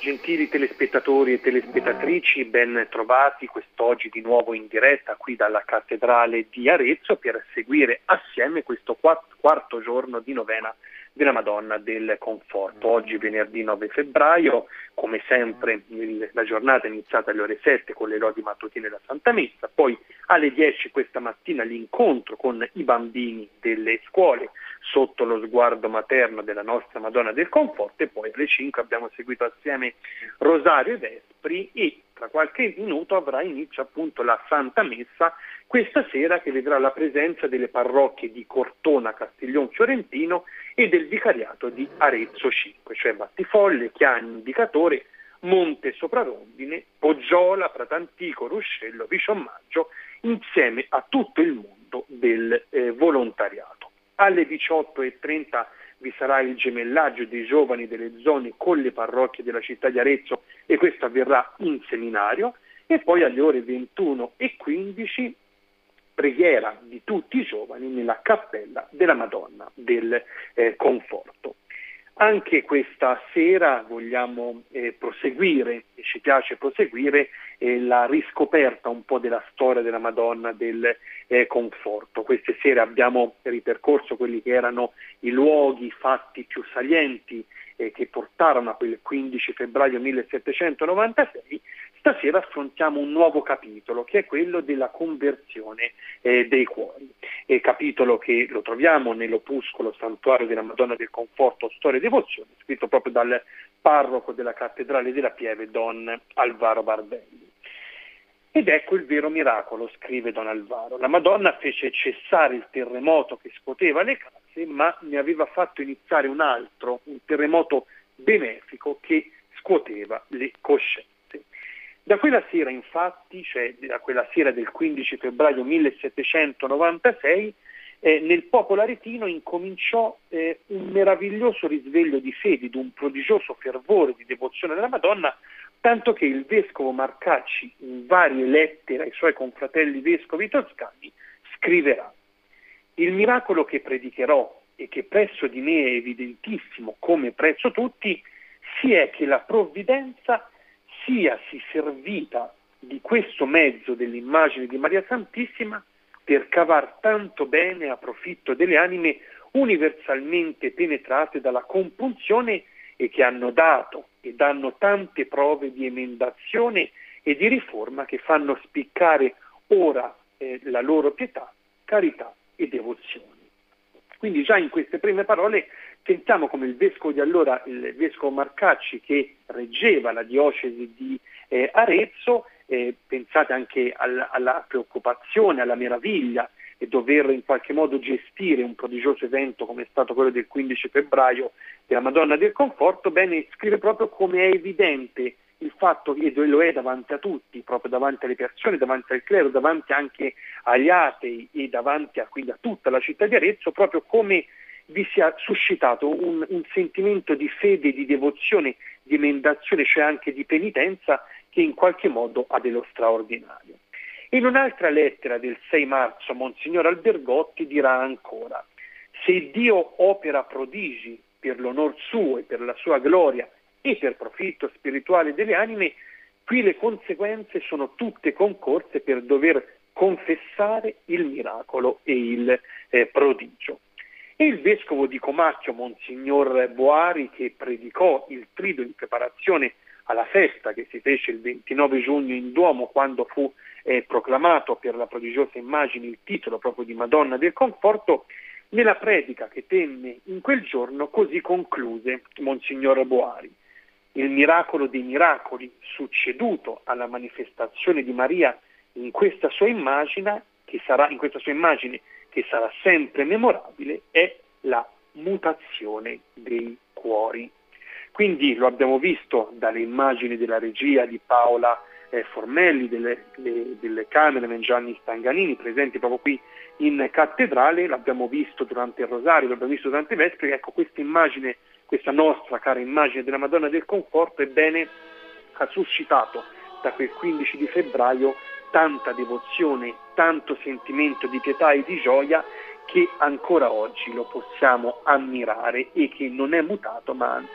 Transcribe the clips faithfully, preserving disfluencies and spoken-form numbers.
Gentili telespettatori e telespettatrici, ben trovati quest'oggi di nuovo in diretta qui dalla Cattedrale di Arezzo per seguire assieme questo quarto giorno di novena della Madonna del Conforto. Oggi venerdì nove febbraio, come sempre il, la giornata è iniziata alle ore sette con le lodi mattutine della Santa Messa, poi alle dieci questa mattina l'incontro con i bambini delle scuole sotto lo sguardo materno della nostra Madonna del Conforto, e poi alle cinque abbiamo seguito assieme Rosario e Vespri, e tra qualche minuto avrà inizio appunto la Santa Messa questa sera, che vedrà la presenza delle parrocchie di Cortona, Castiglion Fiorentino e del vicariato di Arezzo cinque, cioè Battifolle, Chiani, Indicatore, Monte Soprarondine, Poggiola, Pratantico, Ruscello, Viciomaggio, insieme a tutto il mondo del eh, volontariato. Alle diciotto e trenta vi sarà il gemellaggio dei giovani delle zone con le parrocchie della città di Arezzo, e questo avverrà in seminario, e poi alle ore ventuno e quindici preghiera di tutti i giovani nella cappella della Madonna del eh, Conforto. Anche questa sera vogliamo eh, proseguire, e ci piace proseguire, eh, la riscoperta un po' della storia della Madonna del eh, Conforto. Queste sere abbiamo ripercorso quelli che erano i luoghi, i fatti più salienti eh, che portarono a quel quindici febbraio millesettecentonovantasei. Stasera affrontiamo un nuovo capitolo, che è quello della conversione eh, dei cuori. E capitolo che lo troviamo nell'opuscolo Santuario della Madonna del Conforto, Storia e Devozione, scritto proprio dal parroco della Cattedrale della Pieve, Don Alvaro Barbelli. Ed ecco il vero miracolo, scrive Don Alvaro. La Madonna fece cessare il terremoto che scuoteva le case, ma ne aveva fatto iniziare un altro, un terremoto benefico che scuoteva le coscienze. Da quella sera, infatti, cioè da quella sera del quindici febbraio millesettecentonovantasei, eh, nel popolo aretino incominciò eh, un meraviglioso risveglio di fede, di un prodigioso fervore di devozione della Madonna, tanto che il vescovo Marcacci, in varie lettere ai suoi confratelli vescovi toscani, scriverà: il miracolo che predicherò e che presso di me è evidentissimo come presso tutti, si è che la provvidenza siasi servita di questo mezzo dell'immagine di Maria Santissima per cavar tanto bene a profitto delle anime universalmente penetrate dalla compunzione, e che hanno dato e danno tante prove di emendazione e di riforma che fanno spiccare ora eh, la loro pietà, carità e devozione. Quindi già in queste prime parole sentiamo come il vescovo di allora, il vescovo Marcacci, che reggeva la diocesi di eh, Arezzo, eh, pensate anche alla, alla preoccupazione, alla meraviglia e dover in qualche modo gestire un prodigioso evento come è stato quello del quindici febbraio della Madonna del Conforto, bene, scrive proprio come è evidente il fatto, e lo è davanti a tutti, proprio davanti alle persone, davanti al clero, davanti anche agli atei e davanti a, quindi a tutta la città di Arezzo, proprio come vi sia suscitato un, un sentimento di fede, di devozione, di emendazione, cioè anche di penitenza, che in qualche modo ha dello straordinario. In un'altra lettera del sei marzo Monsignor Albergotti dirà ancora: se Dio opera prodigi per l'onor suo e per la sua gloria e per profitto spirituale delle anime, qui le conseguenze sono tutte concorse per dover confessare il miracolo e il eh, prodigio. E il vescovo di Comacchio, Monsignor Boari, che predicò il trido in preparazione alla festa che si fece il ventinove giugno in Duomo, quando fu eh, proclamato per la prodigiosa immagine il titolo proprio di Madonna del Conforto, nella predica che tenne in quel giorno così concluse Monsignor Boari: il miracolo dei miracoli, succeduto alla manifestazione di Maria in questa sua immagine, che sarà, in questa sua immagine che sarà sempre memorabile, è la mutazione dei cuori. Quindi lo abbiamo visto dalle immagini della regia di Paola eh, Formelli, delle, le, delle cameraman Gianni Stanganini, presenti proprio qui in cattedrale, l'abbiamo visto durante il Rosario, l'abbiamo visto durante i Vespri. Ecco, questa immagine, questa nostra cara immagine della Madonna del Conforto, ebbene, ha suscitato da quel quindici di febbraio tanta devozione, tanto sentimento di pietà e di gioia, che ancora oggi lo possiamo ammirare e che non è mutato, ma anzi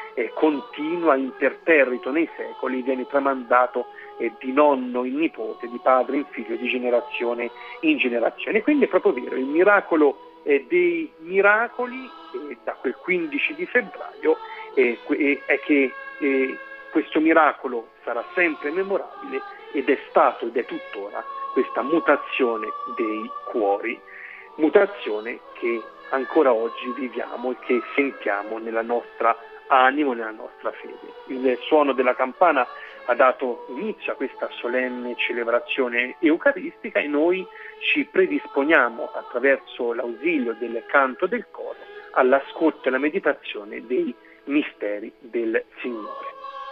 eh, continua imperterrito nei secoli, viene tramandato eh, di nonno in nipote, di padre in figlio, di generazione in generazione. Quindi è proprio vero, il miracolo eh, dei miracoli eh, da quel quindici di febbraio eh, eh, è che eh, questo miracolo sarà sempre memorabile, ed è stato ed è tuttora questa mutazione dei cuori, mutazione che ancora oggi viviamo e che sentiamo nella nostra animo, nella nostra fede. Il suono della campana ha dato inizio a questa solenne celebrazione eucaristica e noi ci predisponiamo attraverso l'ausilio del canto del coro all'ascolto e alla meditazione dei misteri del Signore.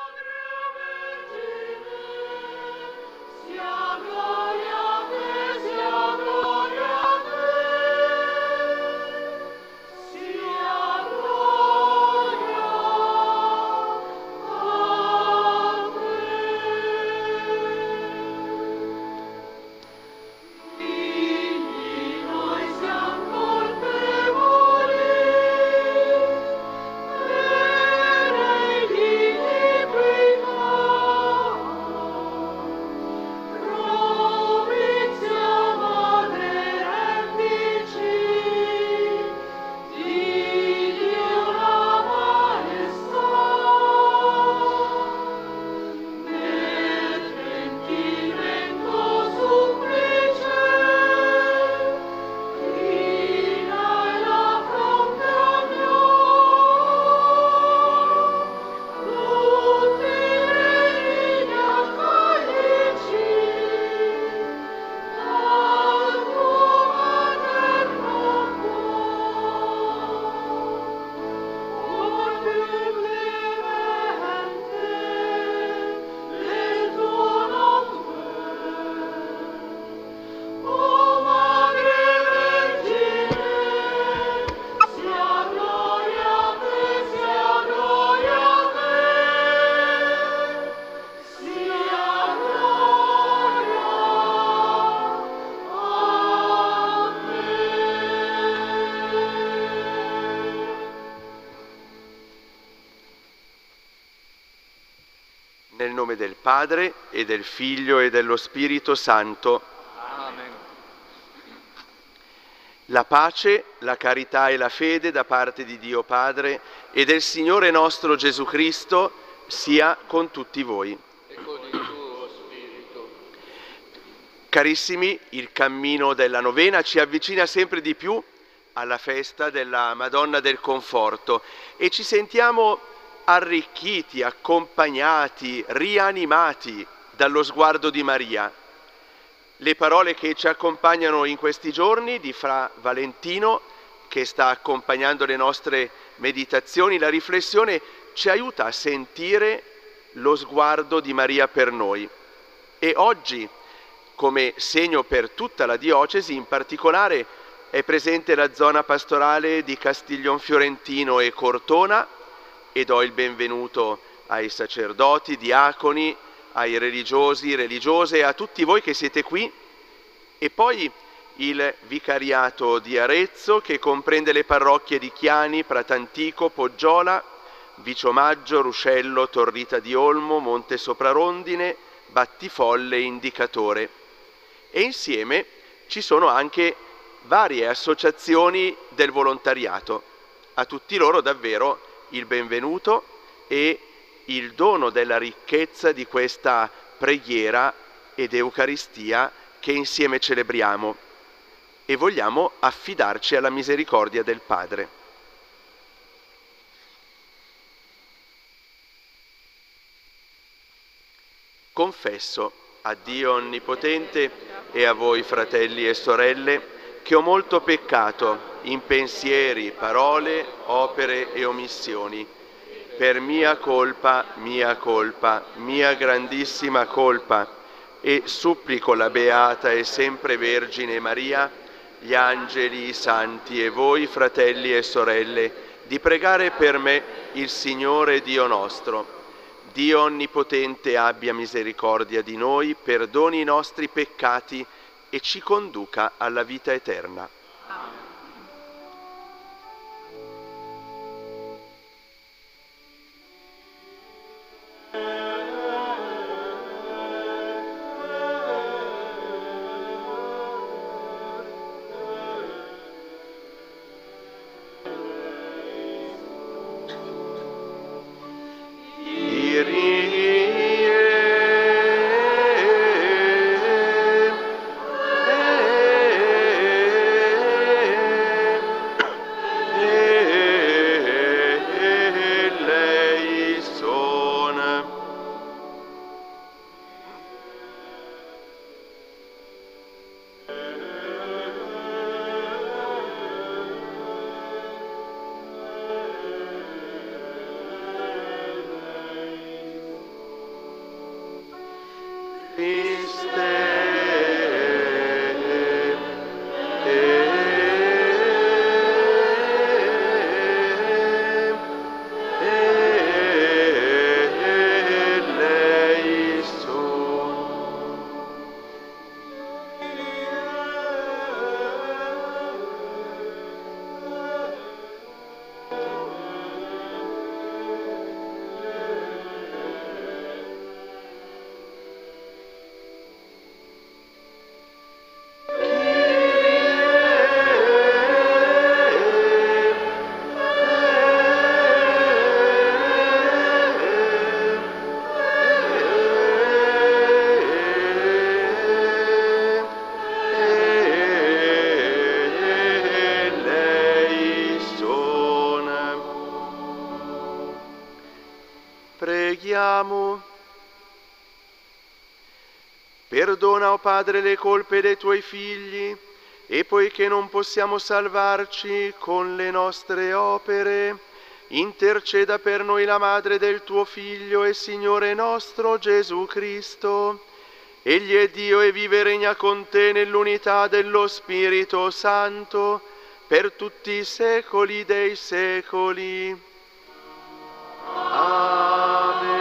Nel nome del Padre e del Figlio e dello Spirito Santo. Amen. La pace, la carità e la fede da parte di Dio Padre e del Signore nostro Gesù Cristo sia con tutti voi. E con il tuo spirito. Carissimi, il cammino della novena ci avvicina sempre di più alla festa della Madonna del Conforto e ci sentiamo arricchiti, accompagnati, rianimati dallo sguardo di Maria. Le parole che ci accompagnano in questi giorni di Fra Valentino, che sta accompagnando le nostre meditazioni, la riflessione, ci aiuta a sentire lo sguardo di Maria per noi. E oggi, come segno per tutta la diocesi, in particolare è presente la zona pastorale di Castiglion Fiorentino e Cortona, e do il benvenuto ai sacerdoti, diaconi, ai religiosi, religiose, a tutti voi che siete qui, e poi il vicariato di Arezzo che comprende le parrocchie di Chiani, Pratantico, Poggiola, Viciomaggio, Ruscello, Torrita di Olmo, Monte Soprarondine, Battifolle e Indicatore. E insieme ci sono anche varie associazioni del volontariato. A tutti loro davvero il benvenuto e il dono della ricchezza di questa preghiera ed Eucaristia che insieme celebriamo e vogliamo affidarci alla misericordia del Padre. Confesso a Dio Onnipotente e a voi fratelli e sorelle che ho molto peccato in pensieri, parole, opere e omissioni. Per mia colpa, mia colpa, mia grandissima colpa, e supplico la Beata e sempre Vergine Maria, gli angeli, i santi e voi, fratelli e sorelle, di pregare per me il Signore Dio nostro. Dio Onnipotente abbia misericordia di noi, perdoni i nostri peccati e ci conduca alla vita eterna. preghiamo. Perdona, o Padre, le colpe dei tuoi figli, e poiché non possiamo salvarci con le nostre opere, interceda per noi la Madre del tuo Figlio e Signore nostro Gesù Cristo. Egli è Dio e vive e regna con te nell'unità dello Spirito Santo, per tutti i secoli dei secoli. Amen.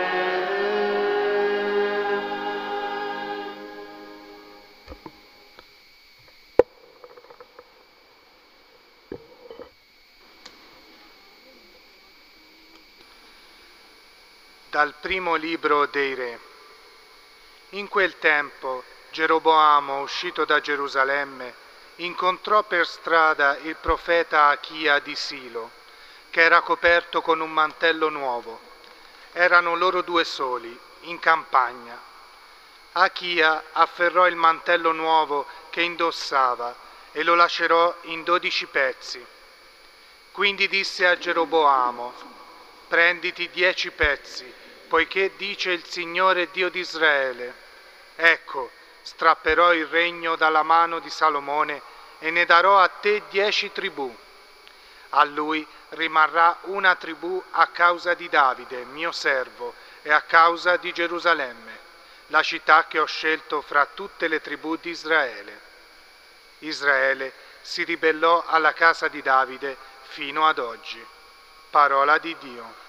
Dal primo libro dei Re. In quel tempo Geroboamo, uscito da Gerusalemme, incontrò per strada il profeta Achia di Silo, che era coperto con un mantello nuovo. Erano loro due soli, in campagna. Achia afferrò il mantello nuovo che indossava e lo lacerò in dodici pezzi. Quindi disse a Geroboamo: prenditi dieci pezzi, poiché dice il Signore Dio di Israele: ecco, strapperò il regno dalla mano di Salomone e ne darò a te dieci tribù. A lui rimarrà una tribù a causa di Davide, mio servo, e a causa di Gerusalemme, la città che ho scelto fra tutte le tribù di Israele. Israele si ribellò alla casa di Davide fino ad oggi. Parola di Dio.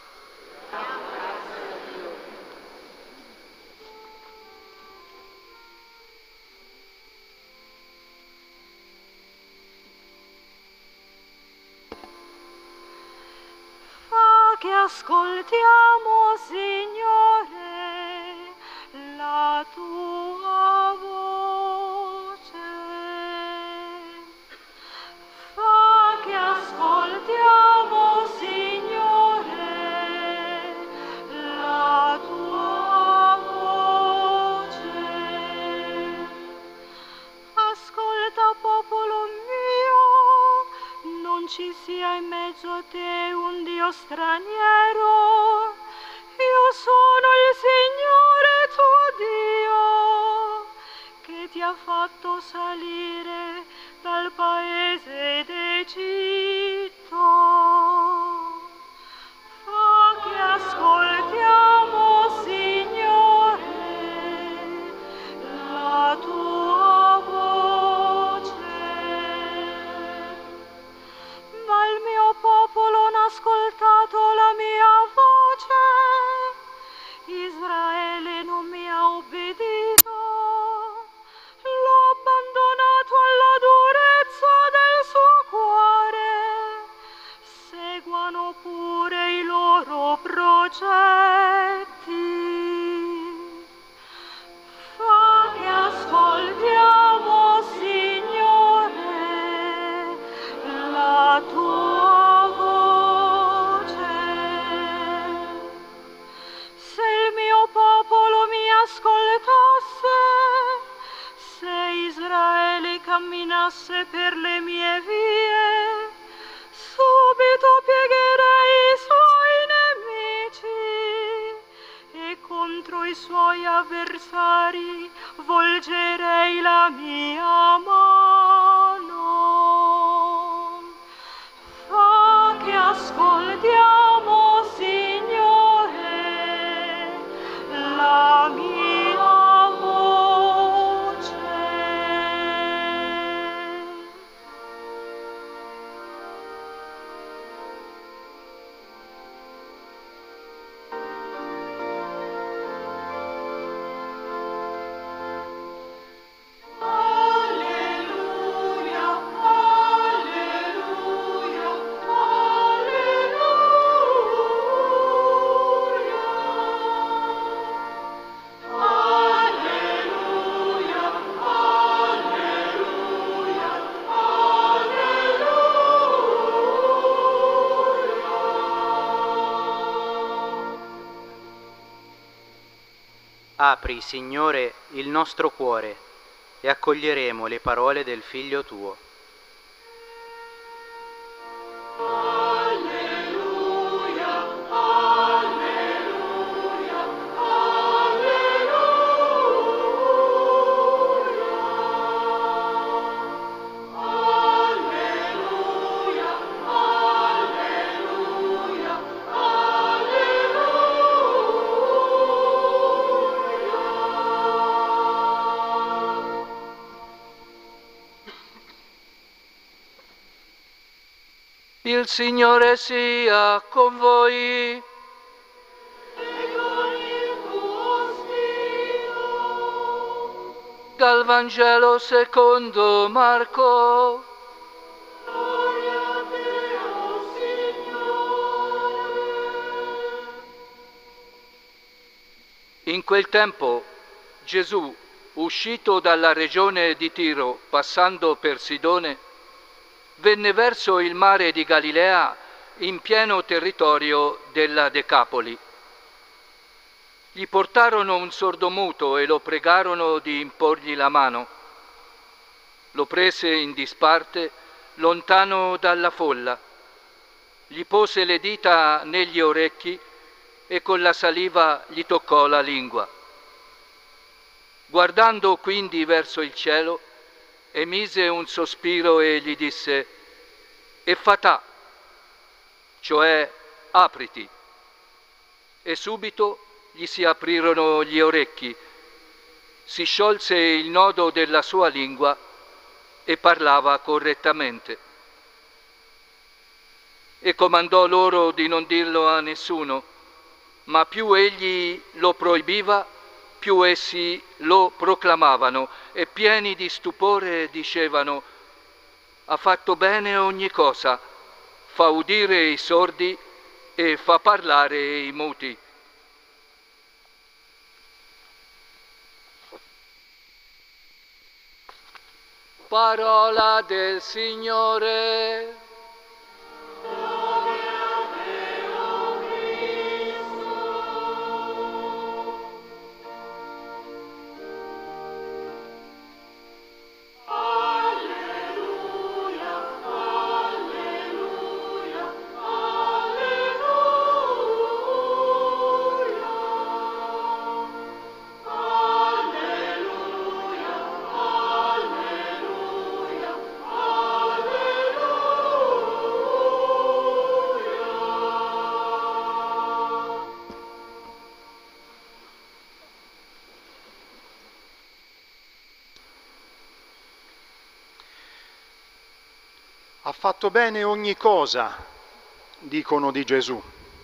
Che ascoltiamo, Signore, la tua voce. Fa che ascoltiamo, Signore, la tua voce. Ascolta, popolo mio, non ci sia in mezzo a te un Dio straniero. Io sono il Signore tuo Dio, che ti ha fatto salire dal paese d'Egitto. Fa che ascoltiamo, Signore, la tua voce. Ma il mio popolo non ha ascoltato la mia voce, Israele non mi ha obbedito, l'ho abbandonato alla durezza del suo cuore, seguano pure i loro progetti. Fa che ascoltiamo, Signore, la tua voce. Se il mio popolo mi ascoltasse, se Israele camminasse per le mie vie, subito piegherei i suoi nemici e contro i suoi avversari volgerei la mia mano. Fa che ascoltiamo, Signore, la mia voce. Apri, Signore, il nostro cuore e accoglieremo le parole del Figlio tuo. Alleluia, alleluia, Il Signore sia con voi. E con il tuo spirito. Dal Vangelo secondo Marco. Gloria a te, o Signore. In quel tempo Gesù, uscito dalla regione di Tiro, passando per Sidone, venne verso il mare di Galilea in pieno territorio della Decapoli. Gli portarono un sordomuto e lo pregarono di imporgli la mano. Lo prese in disparte, lontano dalla folla. Gli pose le dita negli orecchi e con la saliva gli toccò la lingua. Guardando quindi verso il cielo, emise un sospiro e gli disse: Effatà, cioè apriti. E subito gli si aprirono gli orecchi, si sciolse il nodo della sua lingua e parlava correttamente. E comandò loro di non dirlo a nessuno, ma più egli lo proibiva, più essi lo proclamavano e pieni di stupore dicevano: ha fatto bene ogni cosa, fa udire i sordi e fa parlare i muti. Parola del Signore. Ha fatto bene ogni cosa, dicono di Gesù.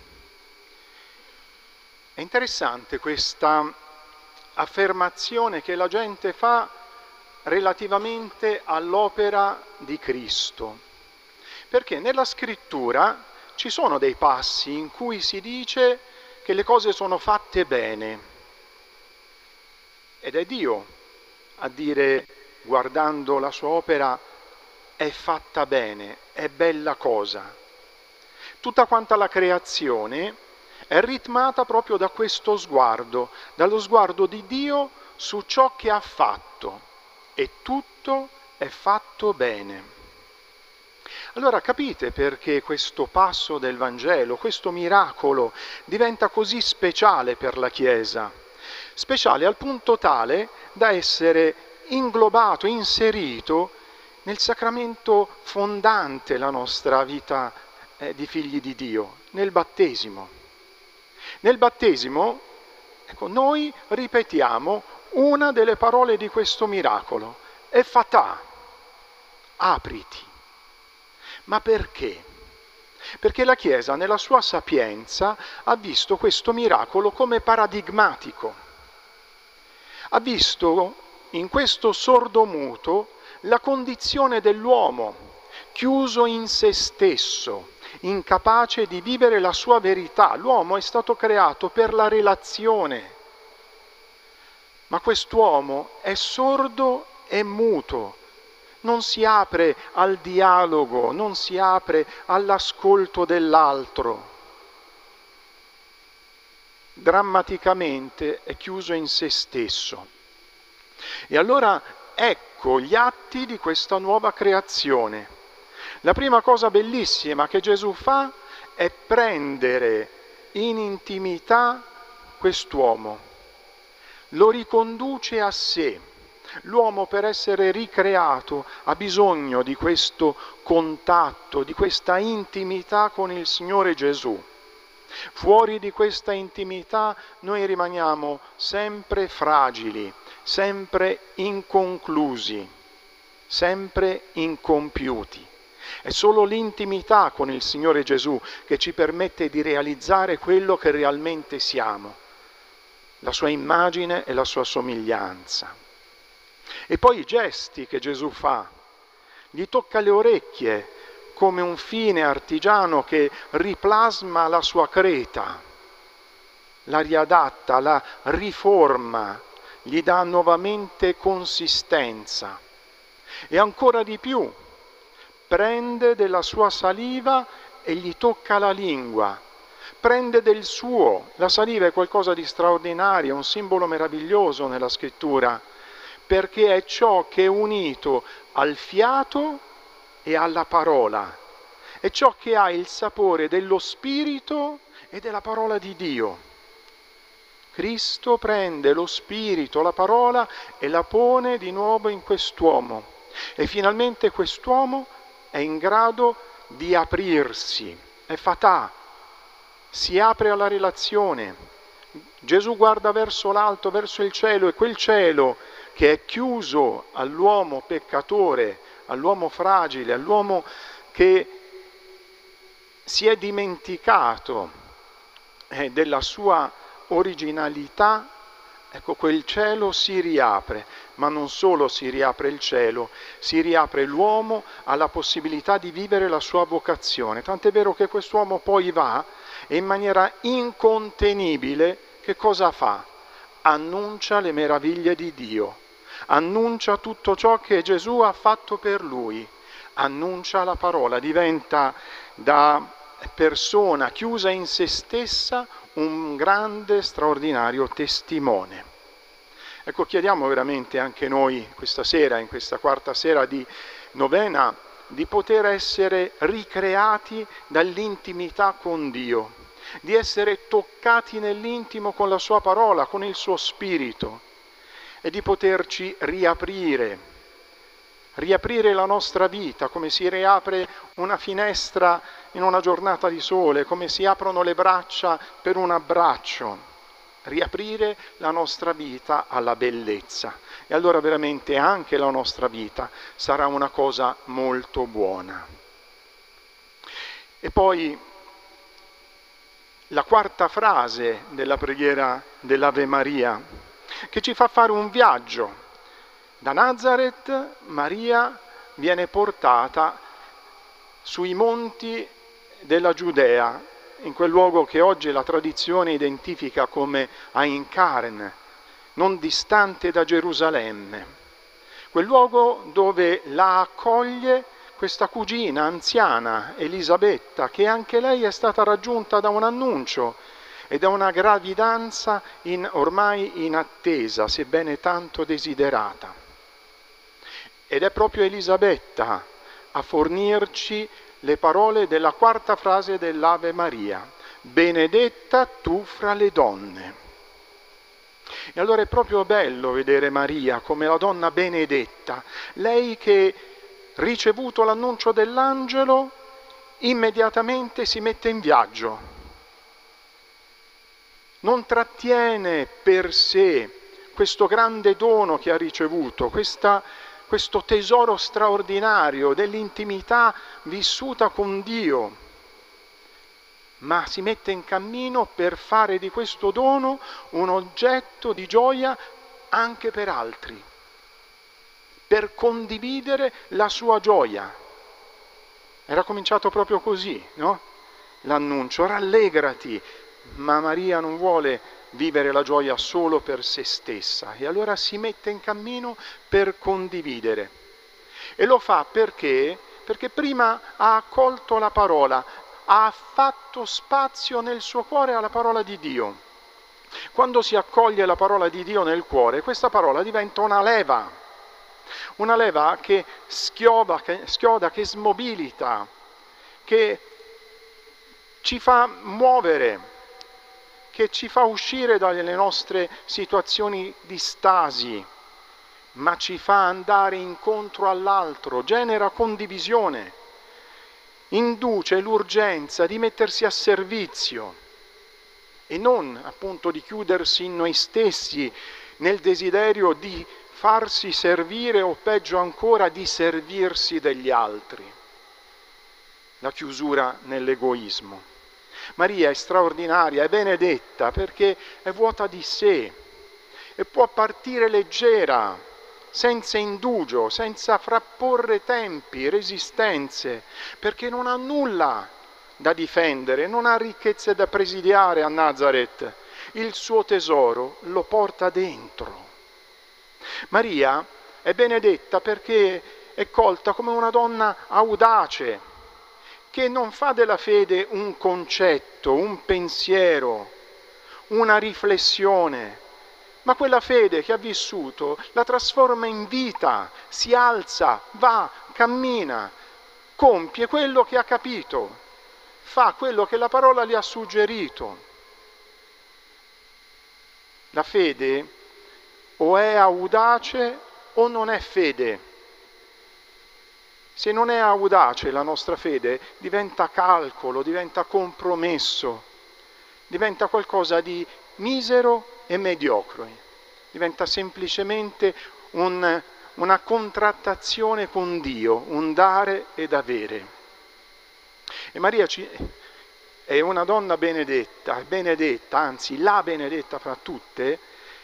È interessante questa affermazione che la gente fa relativamente all'opera di Cristo, perché nella Scrittura ci sono dei passi in cui si dice che le cose sono fatte bene, ed è Dio a dire, guardando la sua opera, è fatta bene, è bella cosa. Tutta quanta la creazione è ritmata proprio da questo sguardo, dallo sguardo di Dio su ciò che ha fatto, e tutto è fatto bene. Allora capite perché questo passo del Vangelo, questo miracolo, diventa così speciale per la Chiesa, speciale al punto tale da essere inglobato, inserito nel sacramento fondante la nostra vita eh, di figli di Dio, nel battesimo. Nel battesimo, ecco, noi ripetiamo una delle parole di questo miracolo, effatà, apriti. Ma perché? Perché la Chiesa nella sua sapienza ha visto questo miracolo come paradigmatico. Ha visto in questo sordomuto la condizione dell'uomo, chiuso in se stesso, incapace di vivere la sua verità. L'uomo è stato creato per la relazione, ma quest'uomo è sordo e muto, non si apre al dialogo, non si apre all'ascolto dell'altro. Drammaticamente è chiuso in se stesso. E allora ecco gli atti di questa nuova creazione. La prima cosa bellissima che Gesù fa è prendere in intimità quest'uomo, lo riconduce a sé. L'uomo, per essere ricreato, ha bisogno di questo contatto, di questa intimità con il Signore Gesù. Fuori di questa intimità noi rimaniamo sempre fragili, sempre inconclusi, sempre incompiuti. È solo l'intimità con il Signore Gesù che ci permette di realizzare quello che realmente siamo, la sua immagine e la sua somiglianza. E poi i gesti che Gesù fa, gli tocca le orecchie come un fine artigiano che riplasma la sua creta, la riadatta, la riforma, gli dà nuovamente consistenza. E ancora di più, prende della sua saliva e gli tocca la lingua, prende del suo. La saliva è qualcosa di straordinario, un simbolo meraviglioso nella scrittura, perché è ciò che è unito al fiato e alla parola, è ciò che ha il sapore dello Spirito e della parola di Dio. Cristo prende lo Spirito, la parola e la pone di nuovo in quest'uomo e finalmente quest'uomo è in grado di aprirsi, è fatà, si apre alla relazione. Gesù guarda verso l'alto, verso il cielo, e quel cielo che è chiuso all'uomo peccatore, all'uomo fragile, all'uomo che si è dimenticato eh, della sua originalità, ecco, quel cielo si riapre, ma non solo si riapre il cielo, si riapre l'uomo alla possibilità di vivere la sua vocazione. Tant'è vero che quest'uomo poi va e in maniera incontenibile che cosa fa? Annuncia le meraviglie di Dio, annuncia tutto ciò che Gesù ha fatto per lui, annuncia la parola, diventa da persona chiusa in se stessa un grande, straordinario testimone. Ecco, chiediamo veramente anche noi questa sera, in questa quarta sera di novena, di poter essere ricreati dall'intimità con Dio, di essere toccati nell'intimo con la sua parola, con il suo spirito, e di poterci riaprire, riaprire la nostra vita, come si riapre una finestra in una giornata di sole, come si aprono le braccia per un abbraccio, riaprire la nostra vita alla bellezza. E allora veramente anche la nostra vita sarà una cosa molto buona. E poi la quarta frase della preghiera dell'Ave Maria, che ci fa fare un viaggio. Da Nazareth Maria viene portata sui monti della Giudea, in quel luogo che oggi la tradizione identifica come Ain Carne, non distante da Gerusalemme. Quel luogo dove la accoglie questa cugina anziana, Elisabetta, che anche lei è stata raggiunta da un annuncio e da una gravidanza in, ormai in attesa, sebbene tanto desiderata. Ed è proprio Elisabetta a fornirci le parole della quarta frase dell'Ave Maria: benedetta tu fra le donne. E allora è proprio bello vedere Maria come la donna benedetta, lei che, ricevuto l'annuncio dell'angelo, immediatamente si mette in viaggio. Non trattiene per sé questo grande dono che ha ricevuto, questa questo tesoro straordinario dell'intimità vissuta con Dio, ma si mette in cammino per fare di questo dono un oggetto di gioia anche per altri, per condividere la sua gioia. Era cominciato proprio così, no? L'annuncio, rallegrati, ma Maria non vuole vivere la gioia solo per se stessa e allora si mette in cammino per condividere. E lo fa perché? Perché prima ha accolto la parola, ha fatto spazio nel suo cuore alla parola di Dio. Quando si accoglie la parola di Dio nel cuore, questa parola diventa una leva, una leva che schioda, che, schioda, che smobilita, che ci fa muovere, che ci fa uscire dalle nostre situazioni di stasi, ma ci fa andare incontro all'altro, genera condivisione, induce l'urgenza di mettersi a servizio e non appunto di chiudersi in noi stessi nel desiderio di farsi servire o peggio ancora di servirsi degli altri. la chiusura nell'egoismo. Maria è straordinaria, è benedetta perché è vuota di sé e può partire leggera, senza indugio, senza frapporre tempi, resistenze, perché non ha nulla da difendere, non ha ricchezze da presidiare a Nazareth. Il suo tesoro lo porta dentro. Maria è benedetta perché è colta come una donna audace, che non fa della fede un concetto, un pensiero, una riflessione, ma quella fede che ha vissuto la trasforma in vita, si alza, va, cammina, compie quello che ha capito, fa quello che la parola le ha suggerito. La fede o è audace o non è fede. Se non è audace la nostra fede, diventa calcolo, diventa compromesso, diventa qualcosa di misero e mediocre, diventa semplicemente un, una contrattazione con Dio, un dare ed avere. E Maria ci, è una donna benedetta, benedetta, anzi la benedetta fra tutte,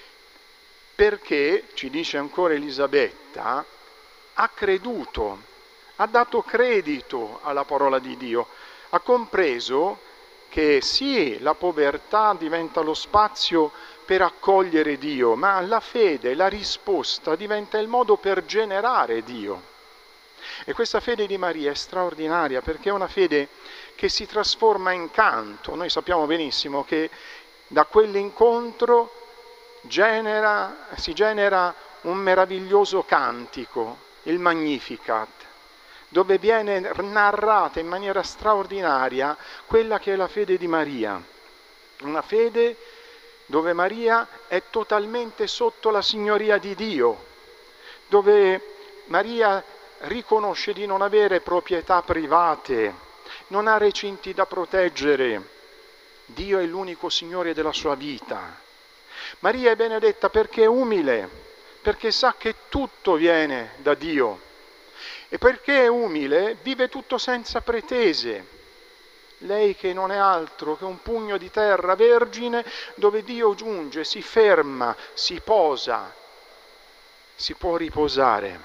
perché, ci dice ancora Elisabetta, ha creduto, ha dato credito alla parola di Dio, ha compreso che sì, la povertà diventa lo spazio per accogliere Dio, ma la fede, la risposta diventa il modo per generare Dio. E questa fede di Maria è straordinaria perché è una fede che si trasforma in canto. Noi sappiamo benissimo che da quell'incontro genera, si genera un meraviglioso cantico, il Magnificat, dove viene narrata in maniera straordinaria quella che è la fede di Maria. Una fede dove Maria è totalmente sotto la signoria di Dio, dove Maria riconosce di non avere proprietà private, non ha recinti da proteggere. Dio è l'unico Signore della sua vita. Maria è benedetta perché è umile, perché sa che tutto viene da Dio. E perché è umile, vive tutto senza pretese. Lei che non è altro che un pugno di terra vergine dove Dio giunge, si ferma, si posa, si può riposare.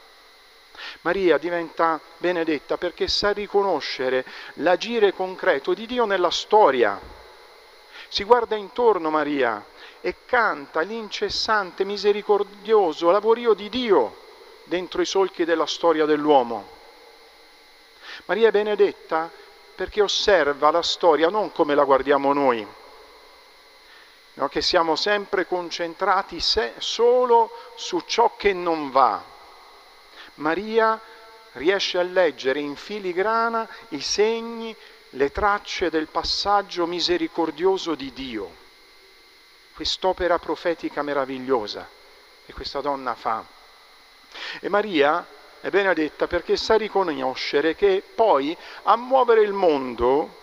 Maria diventa benedetta perché sa riconoscere l'agire concreto di Dio nella storia. Si guarda intorno Maria e canta l'incessante, misericordioso lavorio di Dio dentro i solchi della storia dell'uomo. Maria è benedetta perché osserva la storia non come la guardiamo noi, no? Che siamo sempre concentrati se, solo su ciò che non va. Maria riesce a leggere in filigrana i segni, le tracce del passaggio misericordioso di Dio. Quest'opera profetica meravigliosa che questa donna fa. E Maria è benedetta perché sa riconoscere che poi a muovere il mondo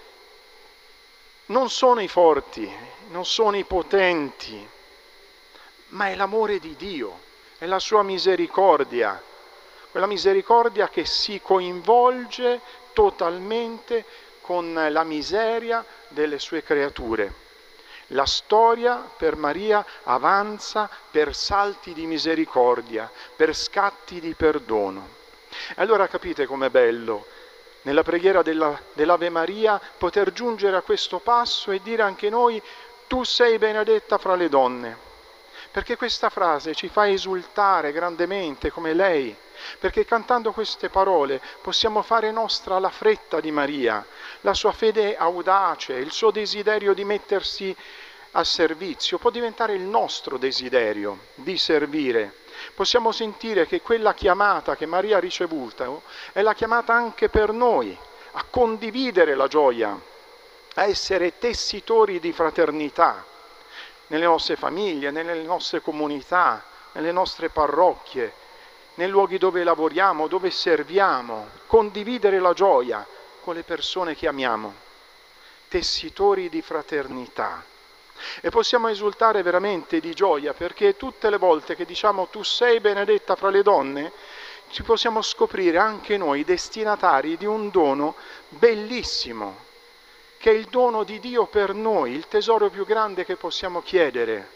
non sono i forti, non sono i potenti, ma è l'amore di Dio, è la sua misericordia, quella misericordia che si coinvolge totalmente con la miseria delle sue creature. La storia per Maria avanza per salti di misericordia, per scatti di perdono. E allora capite com'è bello nella preghiera della, dell'Ave Maria poter giungere a questo passo e dire anche noi: tu sei benedetta fra le donne, perché questa frase ci fa esultare grandemente come lei, perché cantando queste parole possiamo fare nostra la fretta di Maria, la sua fede audace, il suo desiderio di mettersi a servizio, può diventare il nostro desiderio di servire. Possiamo sentire che quella chiamata che Maria ha ricevuto è la chiamata anche per noi, a condividere la gioia, a essere tessitori di fraternità nelle nostre famiglie, nelle nostre comunità, nelle nostre parrocchie, nei luoghi dove lavoriamo, dove serviamo, condividere la gioia con le persone che amiamo, tessitori di fraternità. E possiamo esultare veramente di gioia perché tutte le volte che diciamo tu sei benedetta fra le donne ci possiamo scoprire anche noi destinatari di un dono bellissimo, che è il dono di Dio per noi, il tesoro più grande che possiamo chiedere.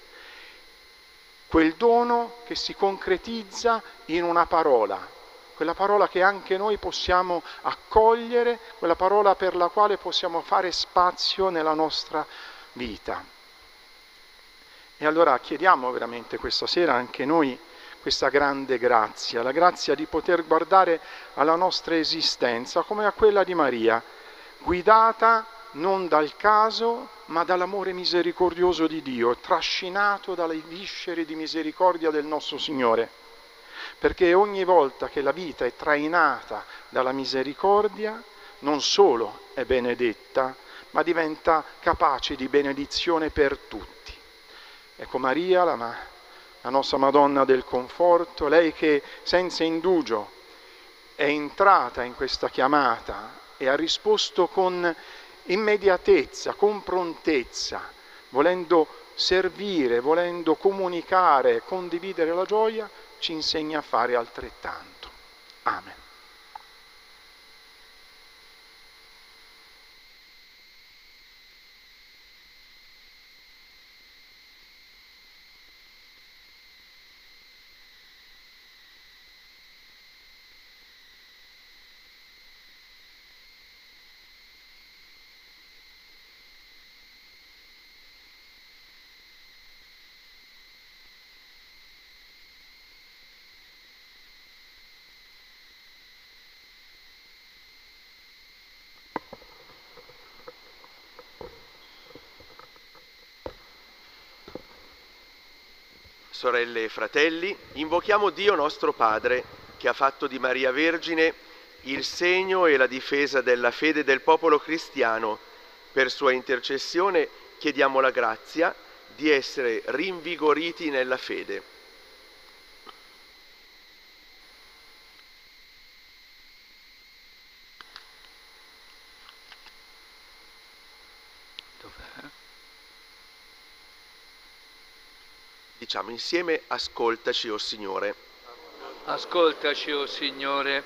Quel dono che si concretizza in una parola, quella parola che anche noi possiamo accogliere, quella parola per la quale possiamo fare spazio nella nostra vita. E allora chiediamo veramente questa sera anche noi questa grande grazia, la grazia di poter guardare alla nostra esistenza come a quella di Maria, guidata non dal caso, ma dall'amore misericordioso di Dio, trascinato dalle viscere di misericordia del nostro Signore. Perché ogni volta che la vita è trainata dalla misericordia, non solo è benedetta, ma diventa capace di benedizione per tutti. Ecco Maria, la, la nostra Madonna del Conforto, lei che senza indugio è entrata in questa chiamata e ha risposto con immediatezza, con prontezza, volendo servire, volendo comunicare, condividere la gioia, ci insegna a fare altrettanto. Amen. Sorelle e fratelli, invochiamo Dio nostro Padre, che ha fatto di Maria Vergine il segno e la difesa della fede del popolo cristiano. Per sua intercessione chiediamo la grazia di essere rinvigoriti nella fede. Diciamo insieme: ascoltaci, o Signore. Ascoltaci, o Signore.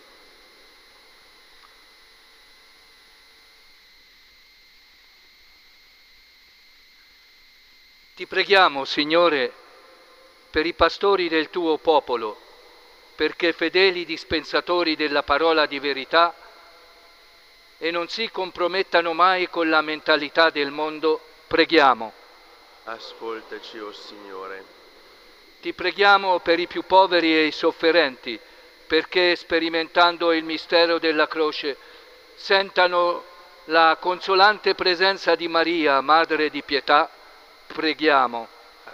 Ti preghiamo, Signore, per i pastori del tuo popolo, perché fedeli dispensatori della parola di verità e non si compromettano mai con la mentalità del mondo, preghiamo. Ascoltaci, o Signore. Ti preghiamo per i più poveri e i sofferenti, perché sperimentando il mistero della croce sentano la consolante presenza di Maria, Madre di pietà, preghiamo.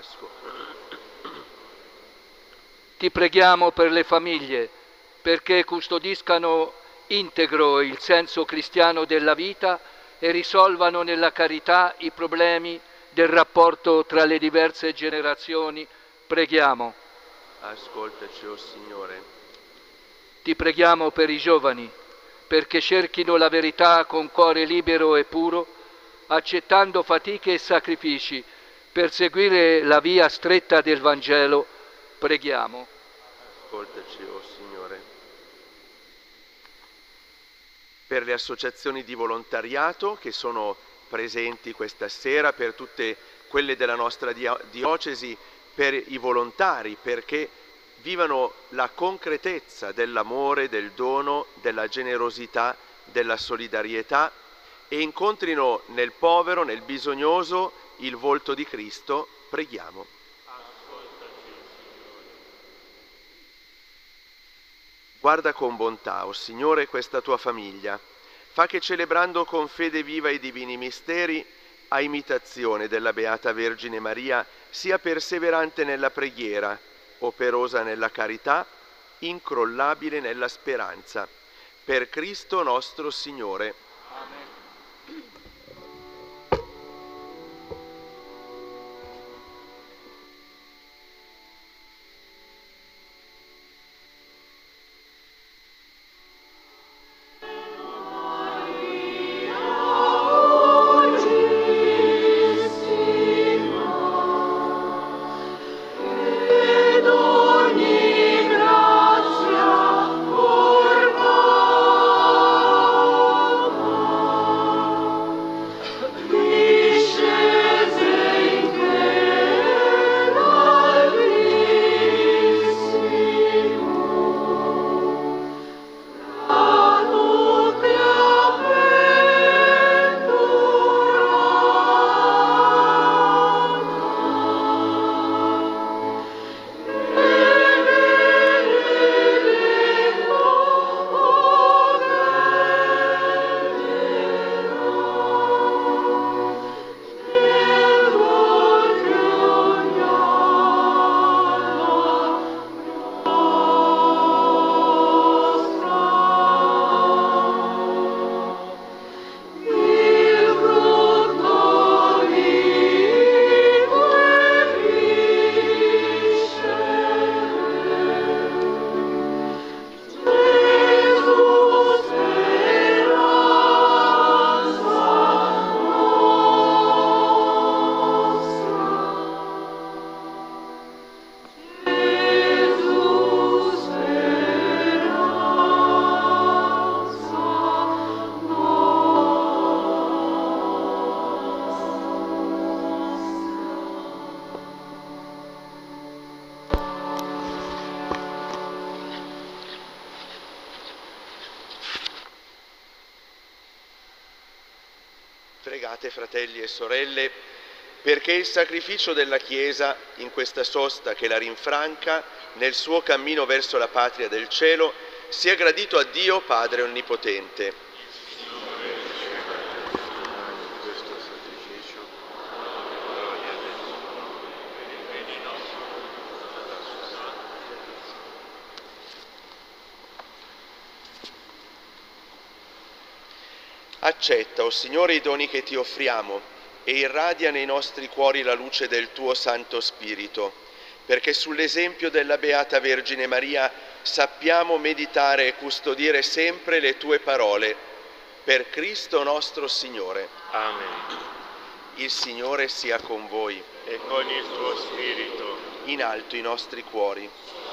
Ti preghiamo per le famiglie, perché custodiscano integro il senso cristiano della vita e risolvano nella carità i problemi del rapporto tra le diverse generazioni, preghiamo. Ascoltaci, o Signore. Ti preghiamo per i giovani, perché cerchino la verità con cuore libero e puro, accettando fatiche e sacrifici per seguire la via stretta del Vangelo, preghiamo. Ascoltaci, o Signore. Per le associazioni di volontariato che sono presenti questa sera, per tutte quelle della nostra diocesi, per i volontari, perché vivano la concretezza dell'amore, del dono, della generosità, della solidarietà e incontrino nel povero, nel bisognoso, il volto di Cristo, preghiamo. Guarda con bontà, o Signore, questa tua famiglia. Fa che, celebrando con fede viva i divini misteri, a imitazione della Beata Vergine Maria, sia perseverante nella preghiera, operosa nella carità, incrollabile nella speranza. Per Cristo nostro Signore. Amen. Ed ogni grazia Pregate, fratelli e sorelle, perché il sacrificio della Chiesa in questa sosta che la rinfranca nel suo cammino verso la patria del cielo sia gradito a Dio Padre Onnipotente. Accetta, o Signore, i doni che ti offriamo e irradia nei nostri cuori la luce del tuo Santo Spirito, perché sull'esempio della Beata Vergine Maria sappiamo meditare e custodire sempre le tue parole. Per Cristo nostro Signore. Amen. Il Signore sia con voi. E con il tuo spirito. In alto i nostri cuori.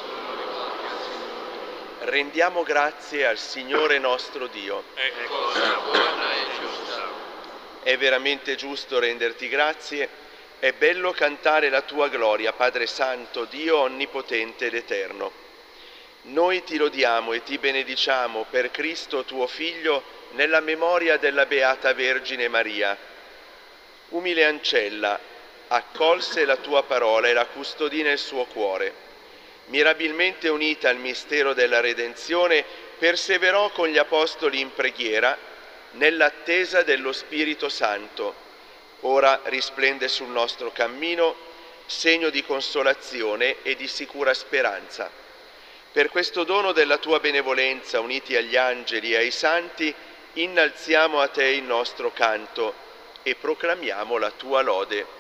Rendiamo grazie al Signore nostro Dio. È cosa buona e giusta. È veramente giusto renderti grazie, è bello cantare la tua gloria, Padre Santo, Dio Onnipotente ed Eterno. Noi ti lodiamo e ti benediciamo per Cristo tuo Figlio nella memoria della Beata Vergine Maria. Umile ancella, accolse la tua parola e la custodì nel suo cuore. Mirabilmente unita al mistero della redenzione, perseverò con gli apostoli in preghiera, nell'attesa dello Spirito Santo. Ora risplende sul nostro cammino, segno di consolazione e di sicura speranza. Per questo dono della tua benevolenza, uniti agli angeli e ai santi, innalziamo a te il nostro canto e proclamiamo la tua lode.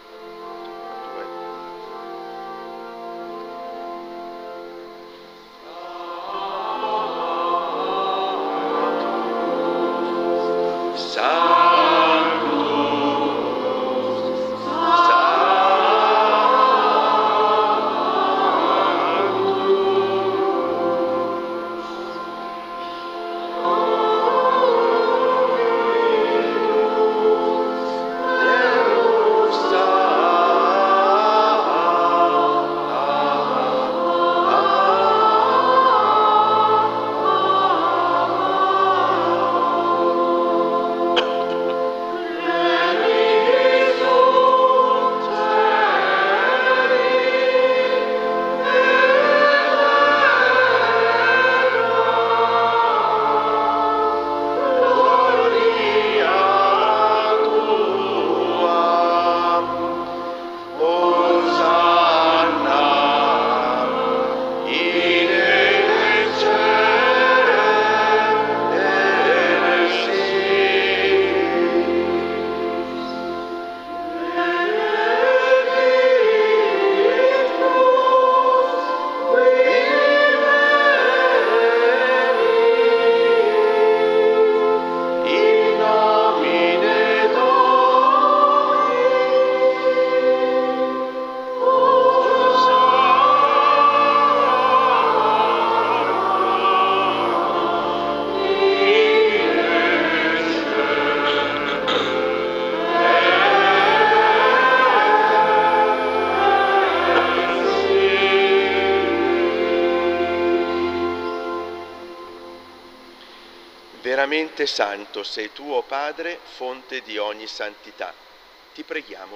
Veramente santo sei tu, o Padre, fonte di ogni santità. Ti preghiamo.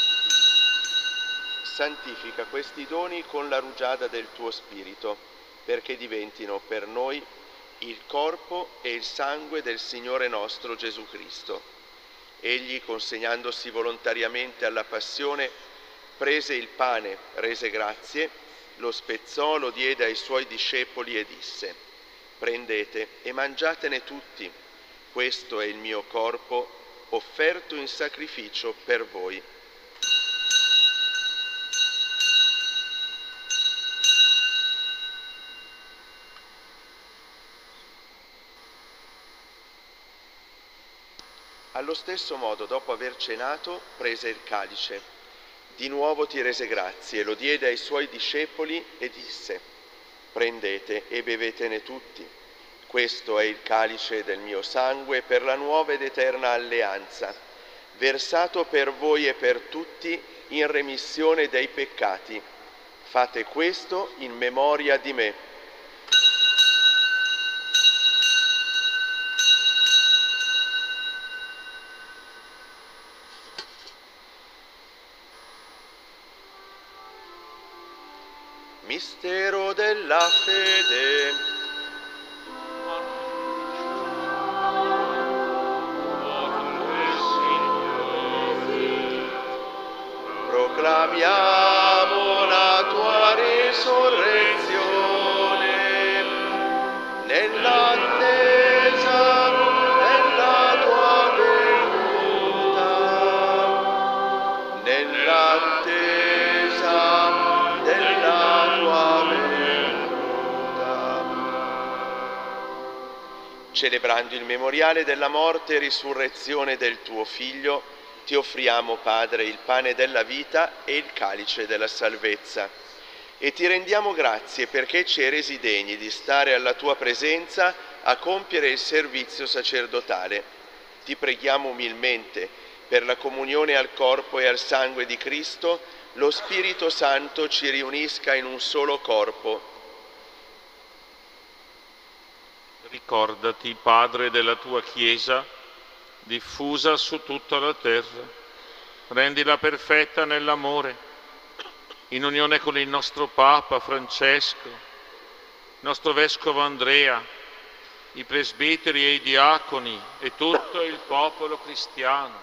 Santifica questi doni con la rugiada del tuo Spirito, perché diventino per noi il corpo e il sangue del Signore nostro Gesù Cristo. Egli, consegnandosi volontariamente alla passione, prese il pane, rese grazie, lo spezzò, lo diede ai suoi discepoli e disse: prendete e mangiatene tutti, questo è il mio corpo offerto in sacrificio per voi. Allo stesso modo, dopo aver cenato, prese il calice. Di nuovo ti rese grazie, lo diede ai suoi discepoli e disse: prendete e bevetene tutti. Questo è il calice del mio sangue per la nuova ed eterna alleanza, versato per voi e per tutti in remissione dei peccati. Fate questo in memoria di me. Mistero della fede. Proclamiamo la tua risurrezione nell'attesa della tua venuta, nell'attesa della tua venuta. Celebrando il memoriale della morte e risurrezione del tuo Figlio, ti offriamo, Padre, il pane della vita e il calice della salvezza. E ti rendiamo grazie perché ci hai resi degni di stare alla tua presenza a compiere il servizio sacerdotale. Ti preghiamo umilmente per la comunione al corpo e al sangue di Cristo, lo Spirito Santo ci riunisca in un solo corpo. Ricordati, Padre, della tua Chiesa, diffusa su tutta la terra. Rendila perfetta nell'amore, in unione con il nostro Papa Francesco, il nostro Vescovo Andrea, i presbiteri e i diaconi e tutto il popolo cristiano.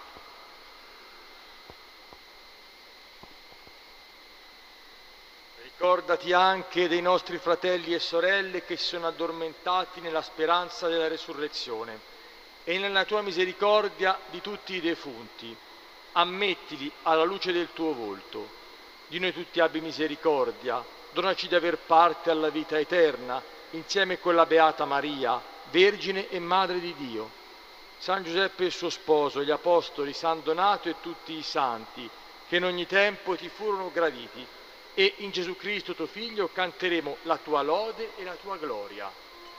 Ricordati anche dei nostri fratelli e sorelle che si sono addormentati nella speranza della resurrezione e nella tua misericordia di tutti i defunti. Ammettili alla luce del tuo volto. Di noi tutti abbi misericordia, donaci di aver parte alla vita eterna, insieme con la Beata Maria, Vergine e Madre di Dio, San Giuseppe il suo sposo, gli Apostoli, San Donato e tutti i santi, che in ogni tempo ti furono graditi, e in Gesù Cristo tuo Figlio canteremo la tua lode e la tua gloria.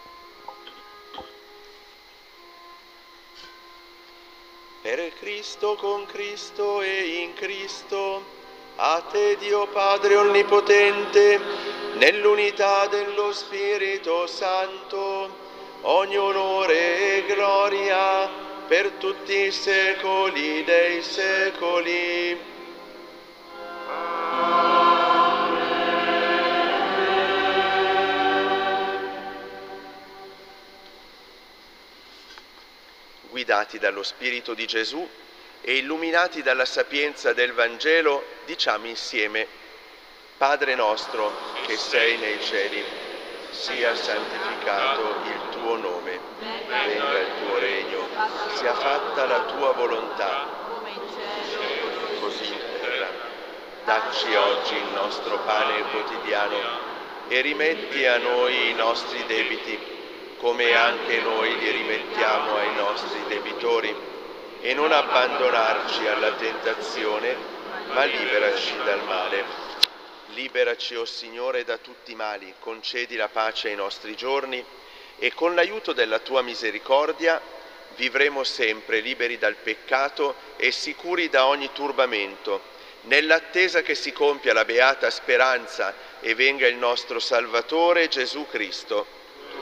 Per Cristo, con Cristo e in Cristo, a te Dio Padre Onnipotente, nell'unità dello Spirito Santo, ogni onore e gloria per tutti i secoli dei secoli. Guidati dallo Spirito di Gesù e illuminati dalla sapienza del Vangelo, diciamo insieme: Padre nostro che sei nei cieli, sia santificato il tuo nome, venga il tuo regno, sia fatta la tua volontà, così in terra. Dacci oggi il nostro pane quotidiano e rimetti a noi i nostri debiti, come anche noi li rimettiamo ai nostri debitori, e non abbandonarci alla tentazione, ma liberaci dal male. Liberaci, o Signore, da tutti i mali, concedi la pace ai nostri giorni, e con l'aiuto della tua misericordia vivremo sempre liberi dal peccato e sicuri da ogni turbamento, nell'attesa che si compia la beata speranza e venga il nostro Salvatore Gesù Cristo.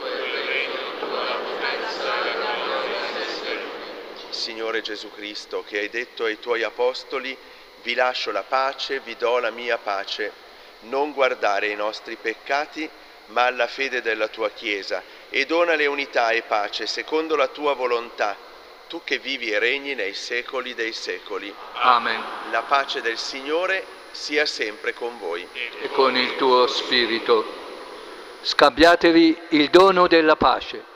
Signore Gesù Cristo, che hai detto ai tuoi apostoli: vi lascio la pace, vi do la mia pace, non guardare ai nostri peccati, ma alla fede della tua Chiesa, e donale unità e pace secondo la tua volontà, tu che vivi e regni nei secoli dei secoli. Amen. La pace del Signore sia sempre con voi. E con il tuo spirito. Scambiatevi il dono della pace.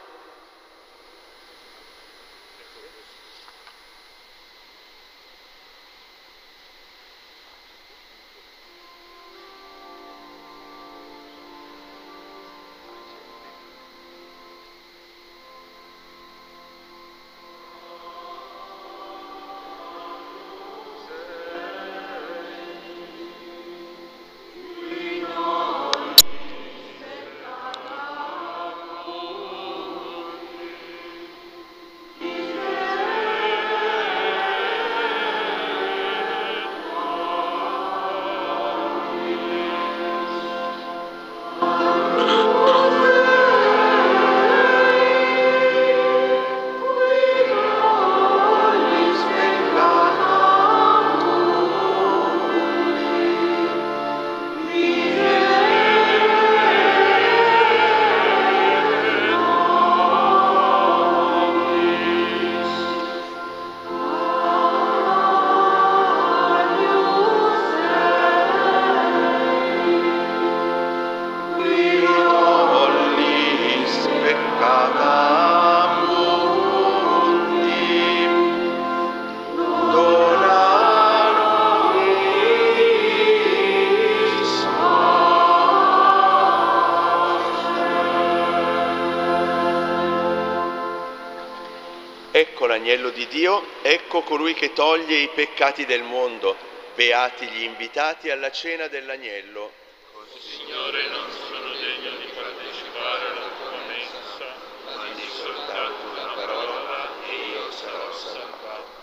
peccata mundi, dona nobis pace. Ecco l'agnello di Dio, ecco colui che toglie i peccati del mondo. Beati gli invitati alla cena dell'agnello. Signore, non sono degno di partecipare alla tua mensa, ma di soltanto una parola e io sarò salvato.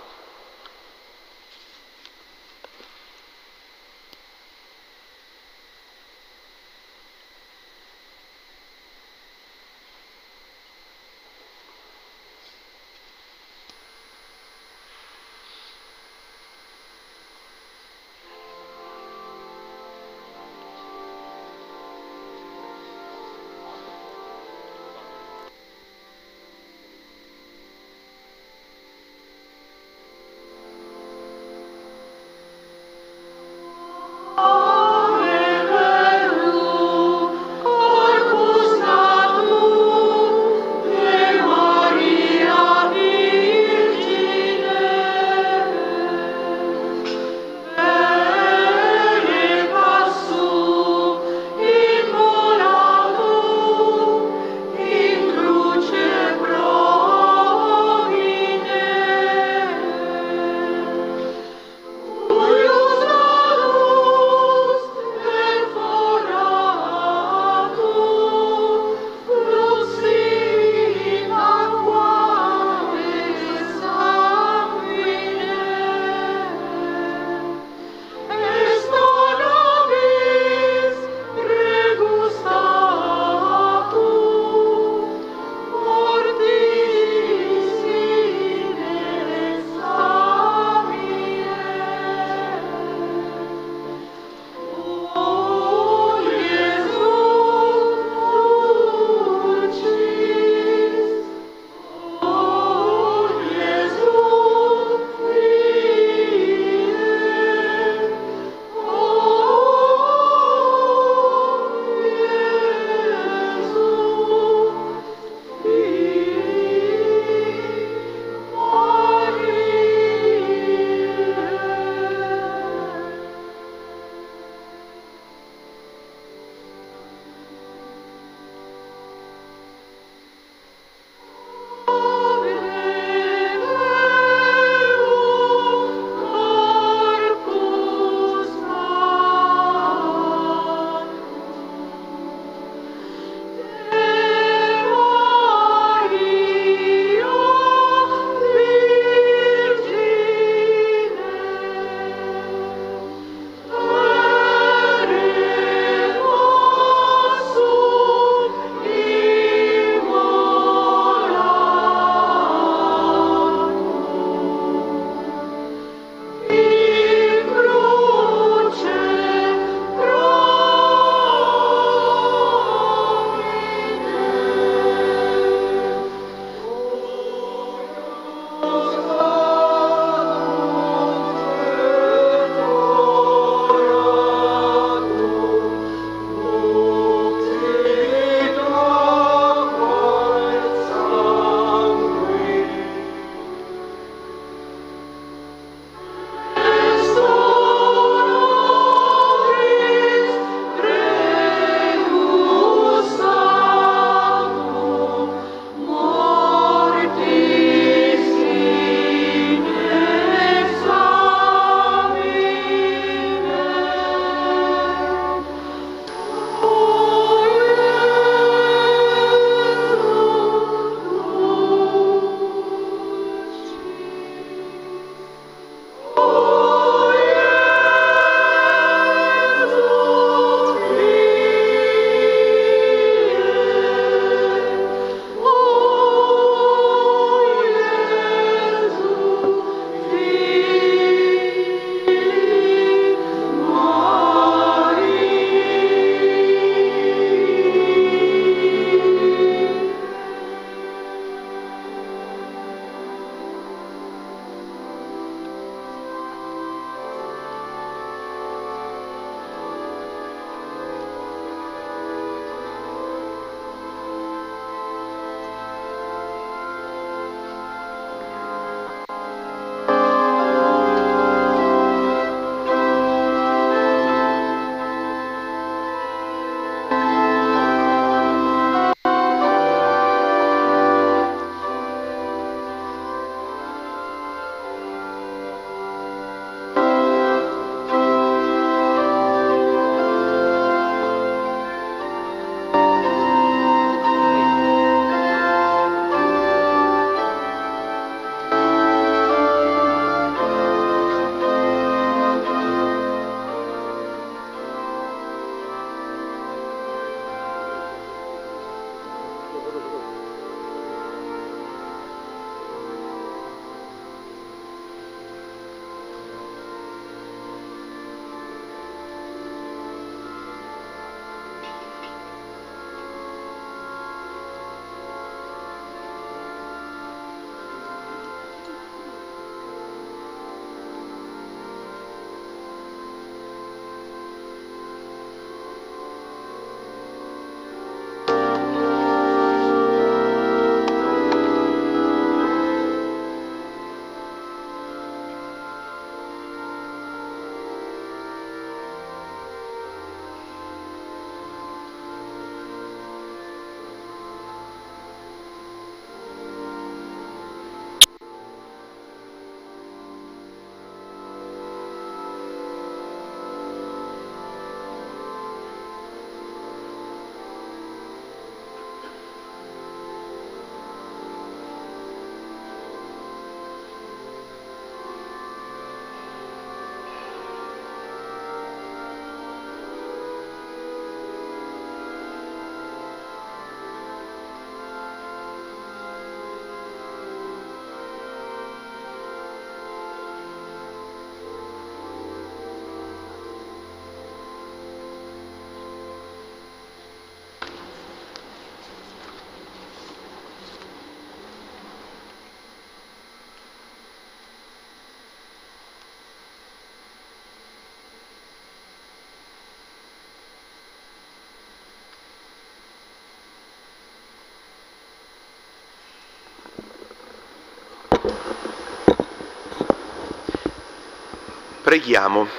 Preghiamo.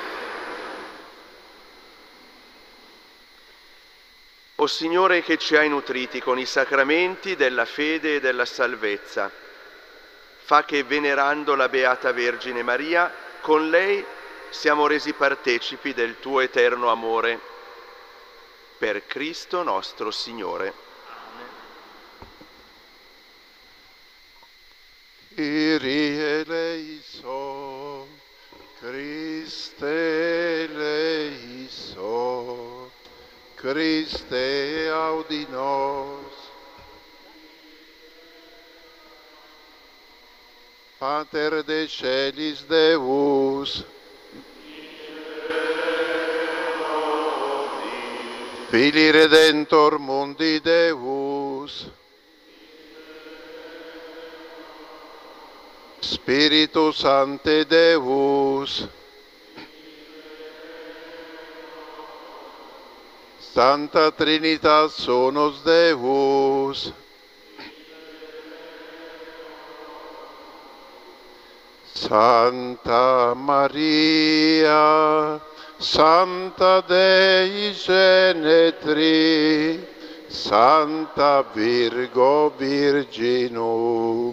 O Signore, che ci hai nutriti con i sacramenti della fede e della salvezza, fa che venerando la Beata Vergine Maria, con lei siamo resi partecipi del tuo eterno amore. Per Cristo nostro Signore. Kyrie eleison, Christe eleison, Christe audi nos. Pater de celis Deus, Filii Redentor mundi Deus, Spiritus Sancte Deus, Santa Trinitas Unus Deus, Santa Maria, Santa Dei Genetri, Santa Virgo Virginu,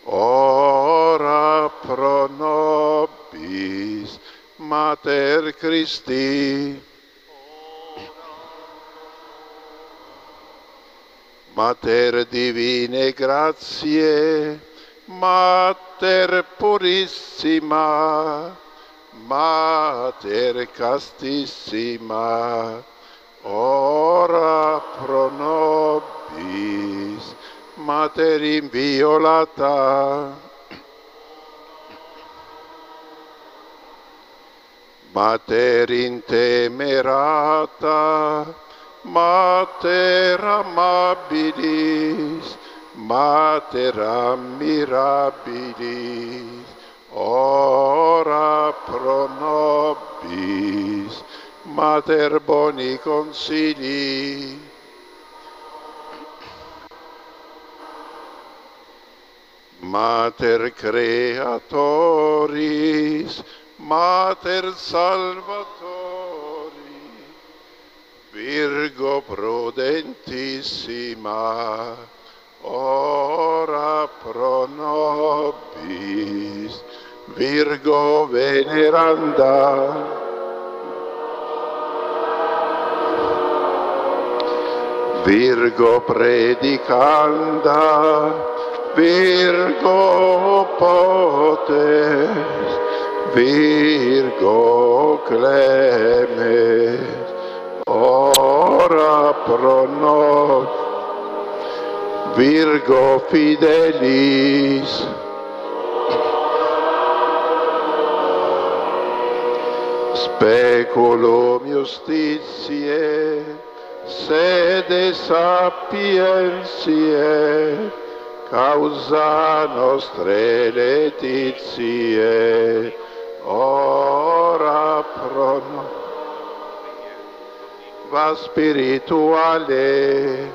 ora pro nobis Mater Christi. Mater divine grazie, Mater purissima, Mater castissima, ora pro nobis Mater inviolata, Mater intemerata, Mater amabilis, Mater admirabilis, ora pro nobis Mater boni consilii. Mater Creatoris, Mater Salvatori, Virgo prudentissima, ora pro nobis, Virgo veneranda, Virgo predicanda, Virgo potens, Virgo clemens, ora pro nobis, Virgo fidelis, speculum justitiae, sede sapientiae, causa nostre laetitiae, ora pro nobis. Va spirituale,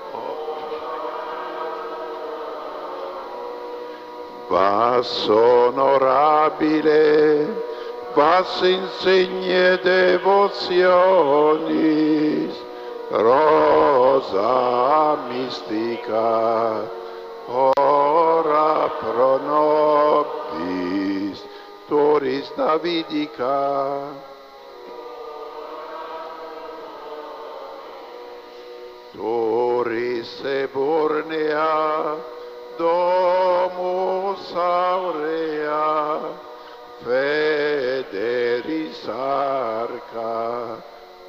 vas onorabile, vas insigne devotionis, rosa mystica, ora pro nobis, turis Davidica. Turis eburnea, domus aurea, federis arca,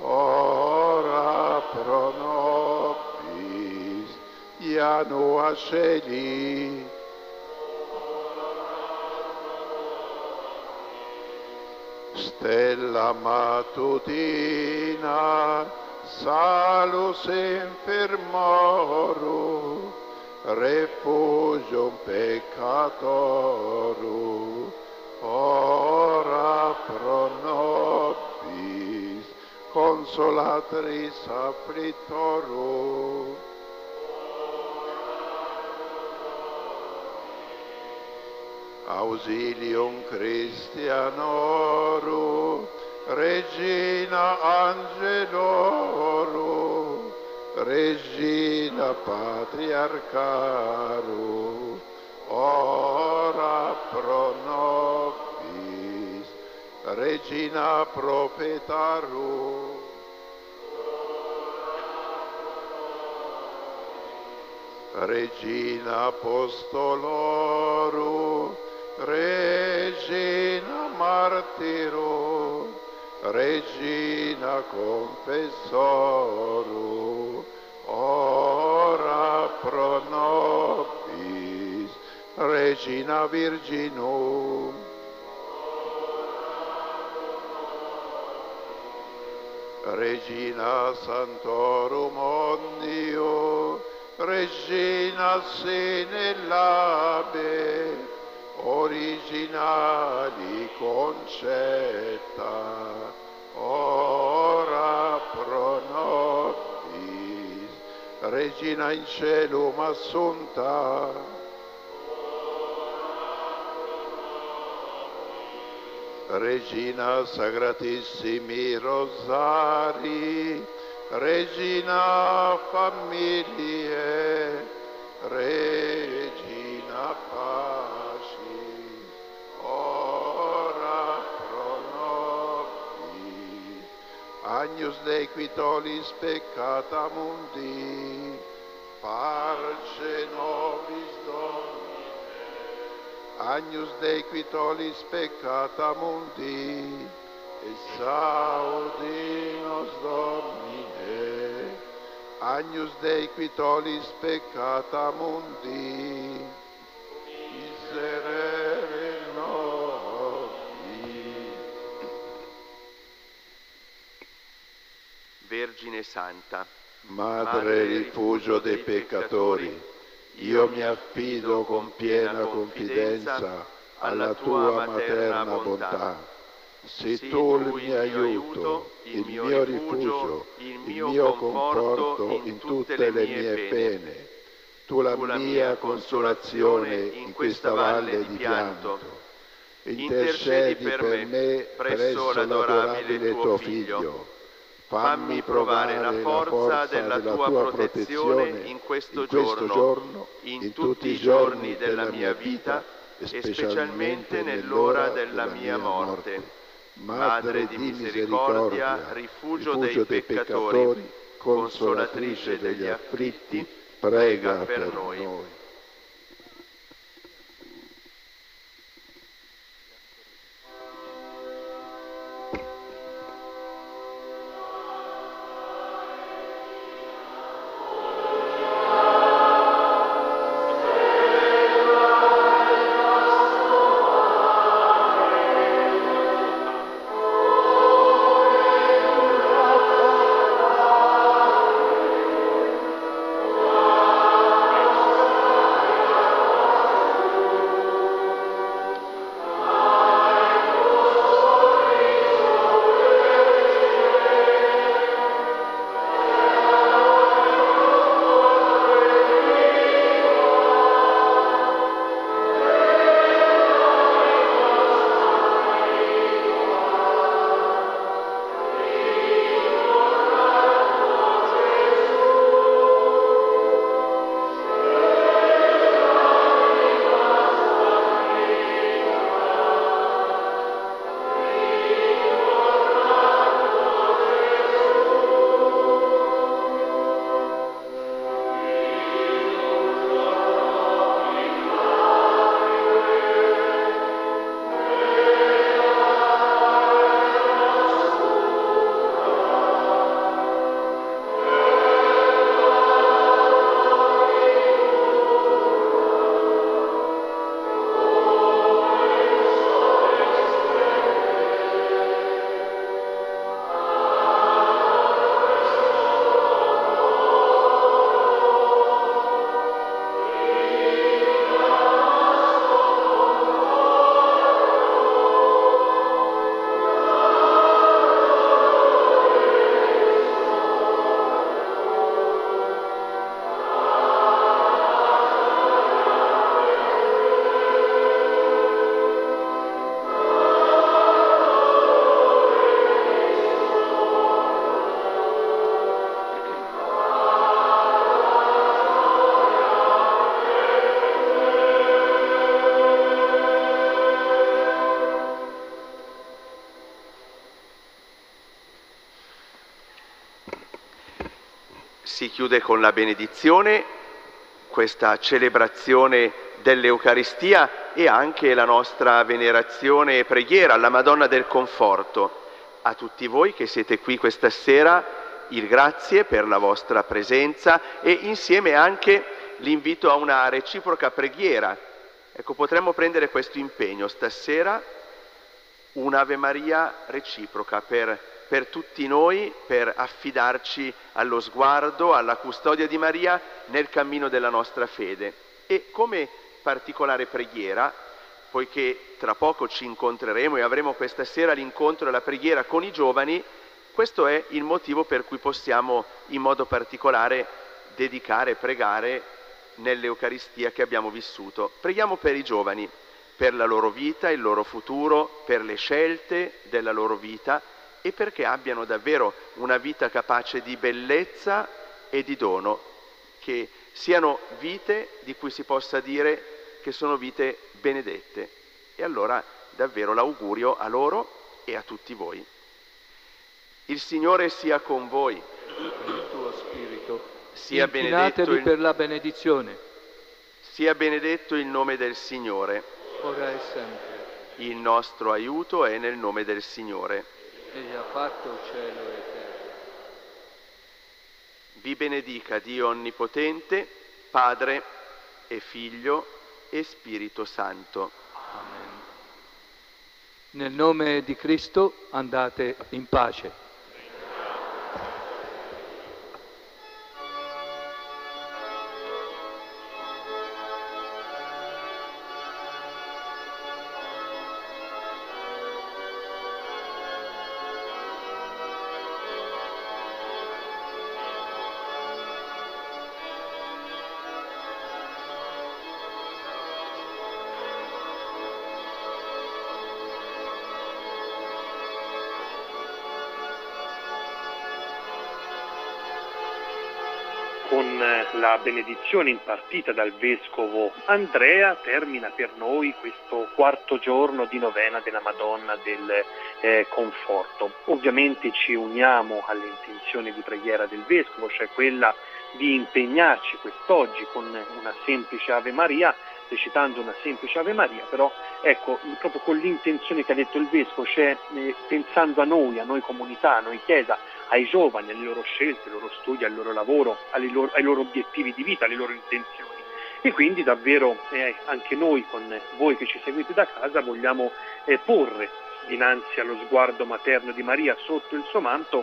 ora pro nobis, Ianua Celi. Stella matutina, salus infirmorum, refugium peccatorum, ora pro nobis, consolatris afflictorum. Ausilium Christianorum, Regina Angelorum, Regina Patriarcharum, ora pro nobis, Regina Prophetarum, Regina Apostolorum, Regina Martyrum, Regina Confessorum, ora pro nobis, Regina Virginum, Regina Sanctorum Omnium, Regina sine labe, originali concetta, ora pro nobis, Regina in celum assunta, Regina Sacratissimi Rosari, Regina Familiae, Regina Pacis, ora pro nobis, Agnus Dei qui tollis peccata mundi, parce nobis Domine, Agnus Dei qui tollis peccata mundi, esaudi nos Domine, Agnus Dei qui tollis peccata mundi, miserere nobis. Vergine Santa, Madre rifugio dei peccatori, io mi affido con piena confidenza alla tua materna bontà. Sei tu il mio aiuto, il mio rifugio, il mio conforto in tutte le mie pene. Tu la mia consolazione in questa valle di pianto. Intercedi per me presso l'adorabile tuo Figlio. Fammi provare la forza della tua protezione in questo giorno, in tutti i giorni della mia vita e specialmente nell'ora della mia morte. Madre di misericordia, rifugio dei peccatori, consolatrice degli afflitti, prega per noi. Amen. si chiude con la benedizione, questa celebrazione dell'Eucaristia e anche la nostra venerazione e preghiera alla Madonna del Conforto. A tutti voi che siete qui questa sera, il grazie per la vostra presenza e insieme anche l'invito a una reciproca preghiera. Ecco, potremmo prendere questo impegno stasera, un'Ave Maria reciproca per, per tutti noi, per affidarci allo sguardo, alla custodia di Maria nel cammino della nostra fede. E come particolare preghiera, poiché tra poco ci incontreremo e avremo questa sera l'incontro e la preghiera con i giovani, questo è il motivo per cui possiamo in modo particolare dedicare, pregare nell'Eucaristia che abbiamo vissuto. Preghiamo per i giovani, per la loro vita, il loro futuro, per le scelte della loro vita e perché abbiano davvero una vita capace di bellezza e di dono, che siano vite di cui si possa dire che sono vite benedette. E allora davvero l'augurio a loro e a tutti voi. Il Signore sia con voi. Il tuo spirito. Sia benedetto il... per la benedizione. Sia benedetto il nome del Signore. Ora e sempre. Il nostro aiuto è nel nome del Signore. Egli ha fatto cielo e terra. Vi benedica Dio Onnipotente, Padre e Figlio e Spirito Santo. Amen. Nel nome di Cristo andate in pace. Con la benedizione impartita dal Vescovo Andrea termina per noi questo quarto giorno di novena della Madonna del eh, Conforto. Ovviamente ci uniamo alle intenzioni di preghiera del Vescovo, cioè quella di impegnarci quest'oggi con una semplice Ave Maria, recitando una semplice Ave Maria, però ecco, proprio con l'intenzione che ha detto il Vescovo, cioè eh, pensando a noi, a noi comunità, a noi Chiesa, ai giovani, alle loro scelte, ai loro studi, al loro lavoro, ai loro, ai loro obiettivi di vita, alle loro intenzioni. E quindi davvero eh, anche noi, con voi che ci seguite da casa, vogliamo eh, porre dinanzi allo sguardo materno di Maria sotto il suo manto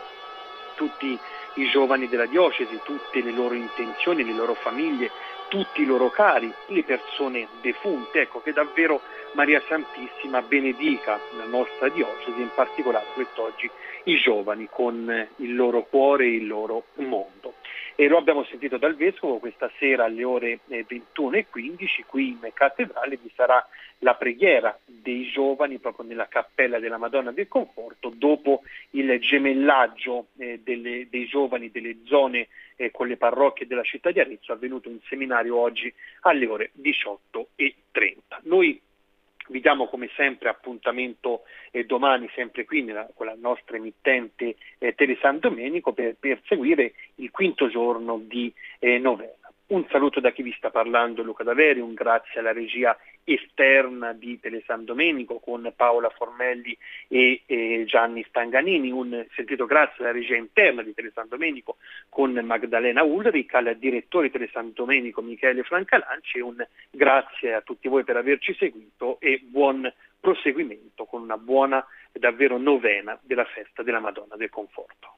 tutti i giovani della diocesi, tutte le loro intenzioni, le loro famiglie, tutti i loro cari, le persone defunte. Ecco, che davvero Maria Santissima benedica la nostra diocesi, in particolare quest'oggi i giovani con il loro cuore e il loro mondo. E lo abbiamo sentito dal Vescovo, questa sera alle ore ventuno e quindici qui in cattedrale vi sarà la preghiera dei giovani proprio nella cappella della Madonna del Conforto, dopo il gemellaggio eh, delle, dei giovani delle zone eh, con le parrocchie della città di Arezzo, avvenuto in seminario oggi alle ore diciotto e trenta. Noi vi diamo come sempre appuntamento eh, domani, sempre qui nella, con la nostra emittente eh, Tele San Domenico, per, per seguire il quinto giorno di eh, novena. Un saluto da chi vi sta parlando, Luca Daveri, un grazie alla regia esterna di Tele San Domenico con Paola Formelli e eh, Gianni Stanganini, un sentito grazie alla regia interna di Tele San Domenico con Magdalena Ulrich, al direttore di Tele San Domenico Michele Francalanci, e un grazie a tutti voi per averci seguito e buon proseguimento con una buona e davvero novena della festa della Madonna del Conforto.